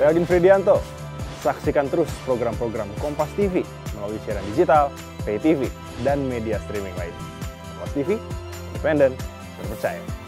Saya Aldin Fridianto. Saksikan terus program-program Kompas TV melalui siaran digital, pay TV, dan media streaming lain. Kompas TV, independen, terpercaya.